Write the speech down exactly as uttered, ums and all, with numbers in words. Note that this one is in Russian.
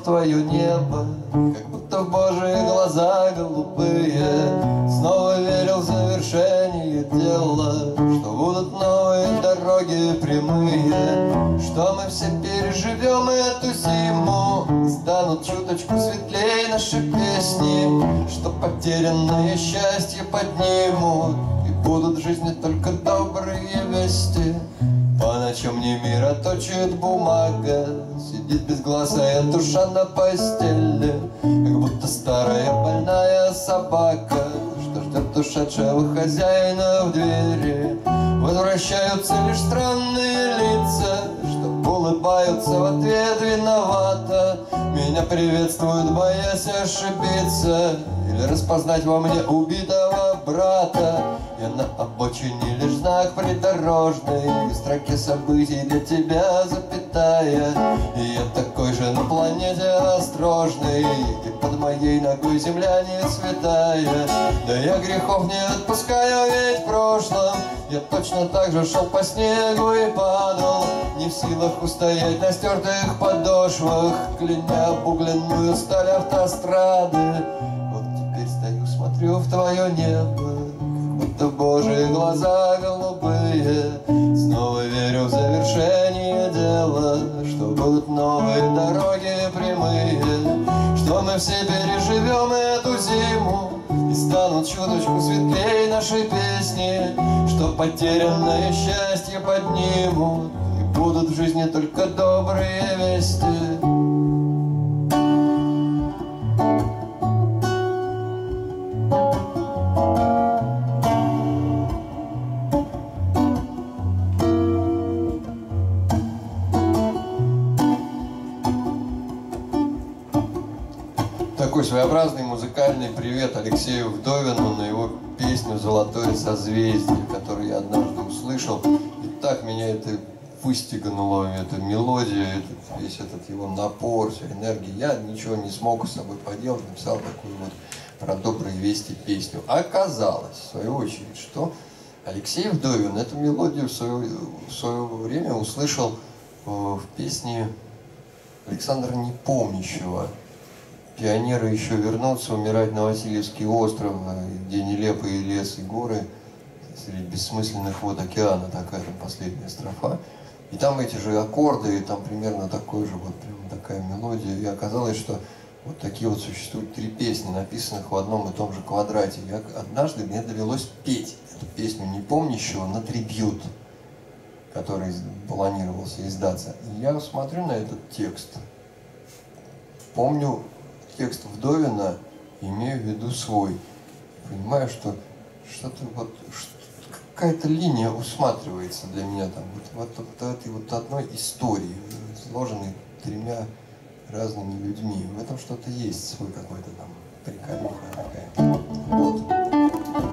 твое небо, как будто в Божьи глаза голубые. Снова верил в завершение дела, что будут новые дороги прямые, что мы все переживем эту зиму, станут чуточку светлее наши песни, что потерянное счастье поднимут, и будут в жизни только добрые вести. По ночам мне мироточит бумага, сидит безгласая душа на постели, как будто старая больная собака, что ждет ушедшего хозяина в двери. Возвращаются лишь странные лица, что улыбаются в ответ виновата. Меня приветствуют, боясь ошибиться или распознать во мне убитого брата. Я на обочине лишь знак придорожный, в строке событий для тебя запятая. И я такой же на планете осторожный, и под моей ногой земля не святая. Да я грехов не отпускаю, ведь в прошлом я точно так же шел по снегу и падал, не в силах устоять на стертых подошвах, кляня обугленную сталь автострады. Вот теперь стою, смотрю в твое небо, как будто Божьи глаза голубые. Снова верю в завершение дела, что будут новые дороги прямые, что мы все переживем эту зиму, и станут чуточку светлее наши песни, что потерянное счастье поднимут, и будут в жизни только добрые вести. Такой своеобразный музыкальный привет Алексею Вдовину на его песню «Золотое созвездие», которую я однажды услышал. И так меня это выстегануло, эта мелодия, этот, весь этот его напор, вся энергия. Я ничего не смог с собой поделать, написал такую вот про добрые вести песню. Оказалось, в свою очередь, что Алексей Вдовин эту мелодию в свое, в свое время услышал в песне Александра Непомнящего. Пионеры еще вернутся, умирать на Васильевский остров, где нелепые лес и горы, среди бессмысленных вод океана, такая там последняя строфа. И там эти же аккорды, и там примерно такой же, вот прям такая мелодия. И оказалось, что вот такие вот существуют три песни, написанных в одном и том же квадрате. Я однажды мне довелось петь эту песню Непомнящего на трибьют, который планировался издаться. И я смотрю на этот текст, помню текст Вдовина, имею в виду свой. Понимаю, что что-то вот, какая-то линия усматривается для меня там, вот, вот, вот этой вот одной истории, сложенной тремя разными людьми. В этом что-то есть, свой какой-то там приколюха такая. Вот.